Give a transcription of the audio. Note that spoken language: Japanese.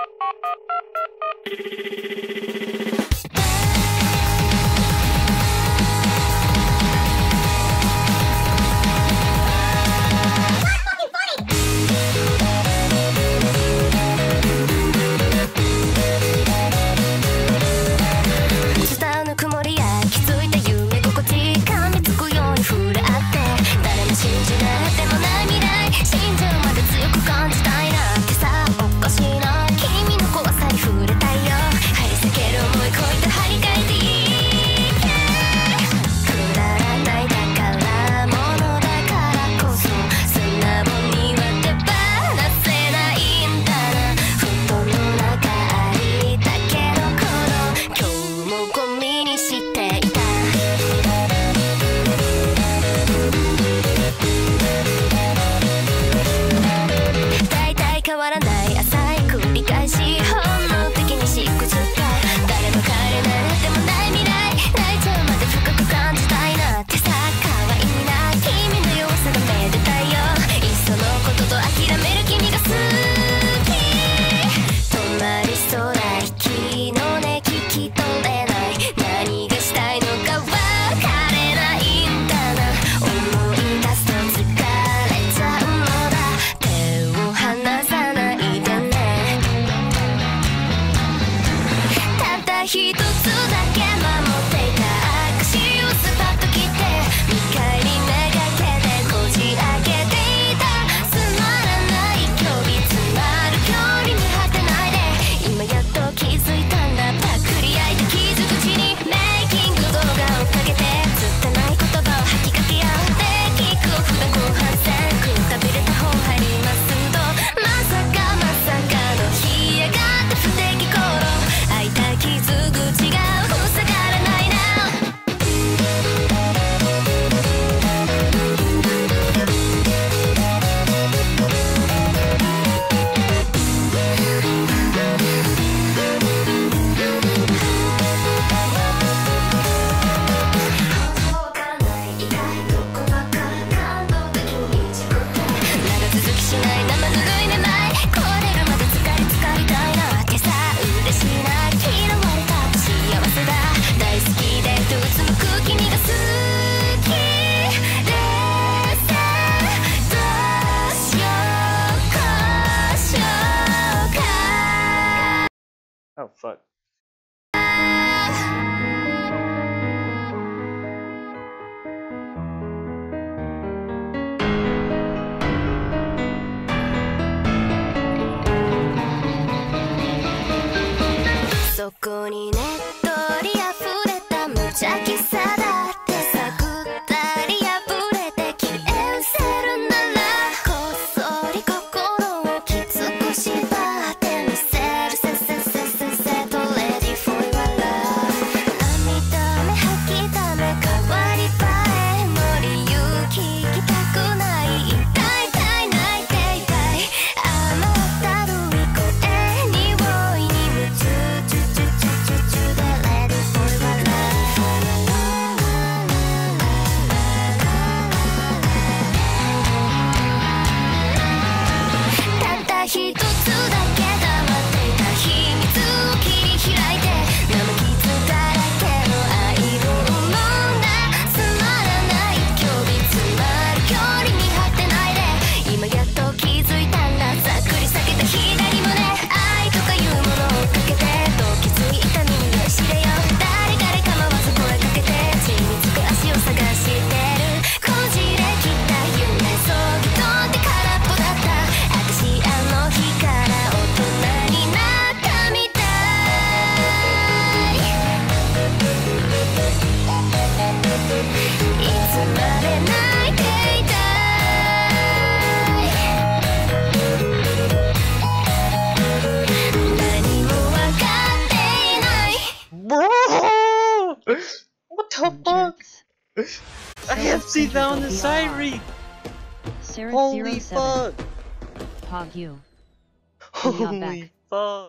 Oh, fuck. そこにねっとり溢れた無邪気さだって探ったり破れて消え失せるならこっそり心をきつく縛ってみせるせと Ready for your love 涙目吐きため変わり映えの理由聞きたくない痛い痛い泣いていたい甘ったるい声匂いに夢中一つだけ黙っていた秘密を切り開いて生傷だらけの愛を生んだつまらない距離詰まる距離見張ってないで今やっと気づいたんだざっくり裂けた左胸愛とかいうものをかけてときつい痛みに酔いしれよ誰構わず声かけて地につく足を探してるこじれ切った夢そぎ飛んで空っぽだった私あの日から大人になったみたいいつまで泣いていたい何も分かっていない Bro! What the fuck? I have seen that on the side read! Holy fuck! Pog you. Holy fuck!